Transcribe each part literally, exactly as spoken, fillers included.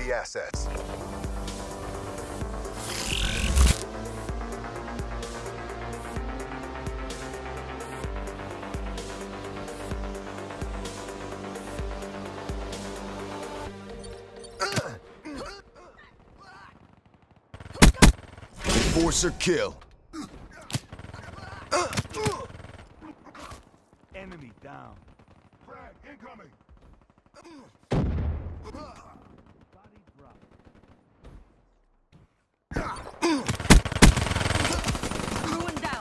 the assets. Enforcer kill. Enemy down. Frag incoming. Body drop. Ruin down.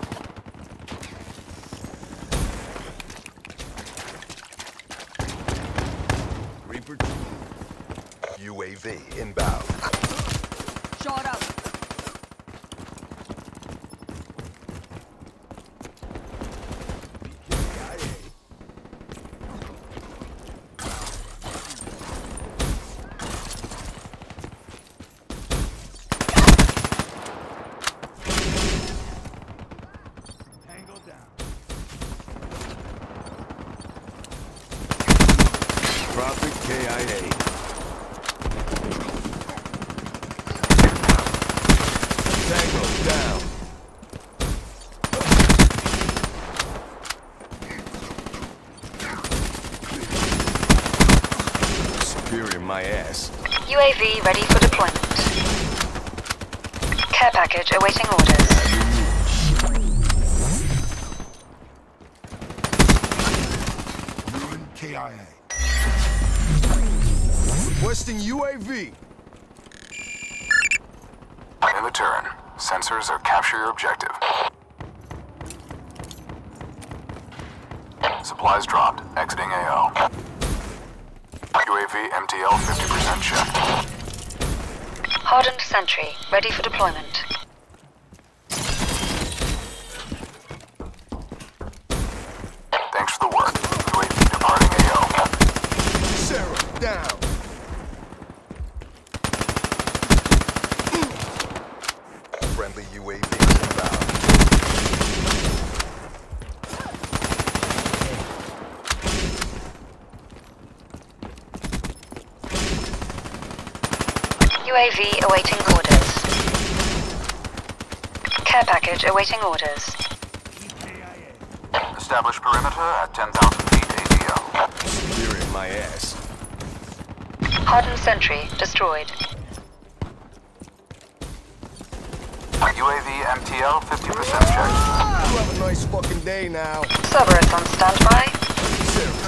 Reaper. U A V inbound. Shot out. Tango down. Profit K I A. Tango down. Superior my ass. U A V ready for deployment. Care package awaiting orders. Ruin K I A. Requesting U A V. In the turn, sensors are capture your objective. Supplies dropped, exiting A O. U A V M T L fifty percent checked. Hardened sentry ready for deployment. Thanks for the work. U A V departing A O. Sarah down. Friendly U A V inbound. U A V awaiting orders. Care package awaiting orders. Establish perimeter at ten thousand feet A T O. Superior my ass. Hardened sentry destroyed. U A V M T L fifty percent checked. You have a nice fucking day now. Cerberus on standby. Sarah.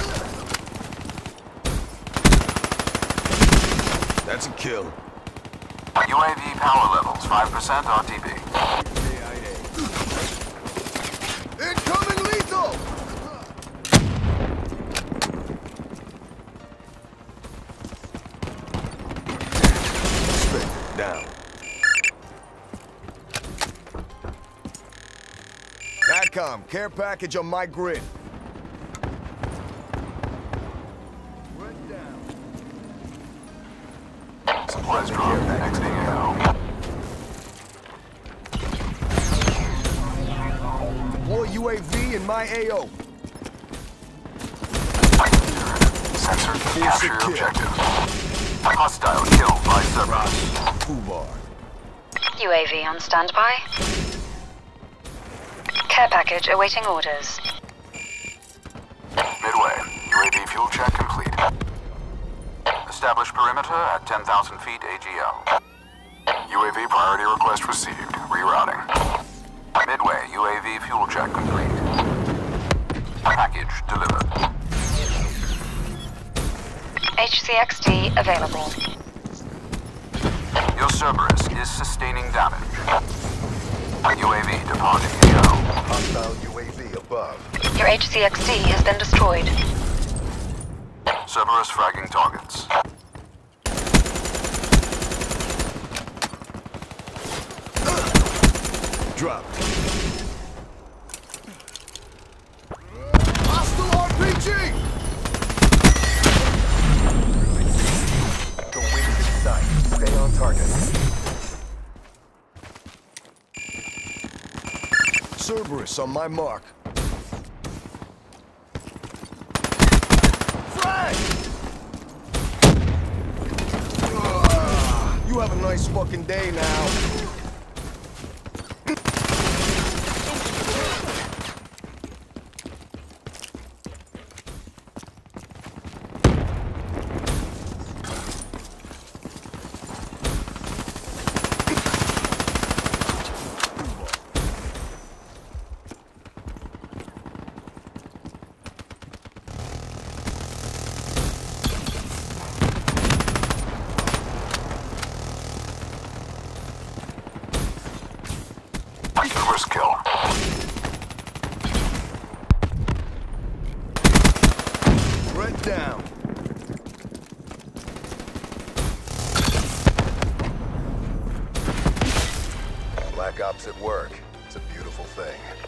That's a kill. U A V power levels five percent R T B. K I A. Incoming lethal! Spectre down. TACOM, care package on my grid. Red down. Supplies dropped, exiting A O. Deploy U A V in my A O. Sensor can capture your kill. objective. Hostile killed by Cerberus. Fubar. U A V on standby. Care package awaiting orders. Midway, U A V fuel check complete. Establish perimeter at ten thousand feet A G L. U A V priority request received. Rerouting. Midway, U A V fuel check complete. Package delivered. H C X T available. Your Cerberus is sustaining damage. U A V departing A O. Hostile U A V above. Your H C X T has been destroyed. Cerberus fragging targets. Drop. Hostile R P G! The wings in sight. Stay on target. Cerberus on my mark. Frag! Ugh. a nice fucking day now. First kill. Threat down. Black Ops at work. It's a beautiful thing.